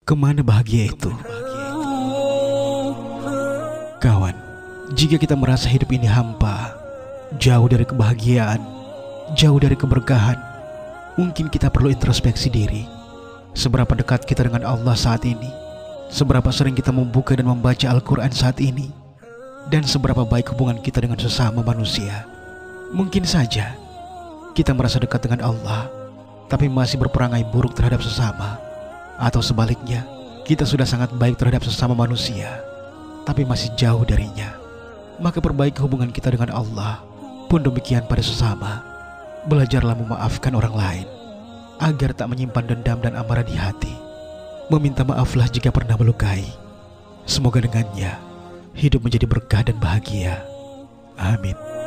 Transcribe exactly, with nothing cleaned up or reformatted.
Kemana bahagia itu? Kawan, jika kita merasa hidup ini hampa, jauh dari kebahagiaan, jauh dari keberkahan, mungkin kita perlu introspeksi diri. Seberapa dekat kita dengan Allah saat ini? Seberapa sering kita membuka dan membaca Al-Quran saat ini? Dan seberapa baik hubungan kita dengan sesama manusia? Mungkin saja kita merasa dekat dengan Allah, tapi masih berperangai buruk terhadap sesama. Atau sebaliknya, kita sudah sangat baik terhadap sesama manusia, tapi masih jauh darinya. Maka perbaiki hubungan kita dengan Allah. Pun demikian pada sesama. Belajarlah memaafkan orang lain, agar tak menyimpan dendam dan amarah di hati. Meminta maaflah jika pernah melukai. Semoga dengannya hidup menjadi berkah dan bahagia. Amin.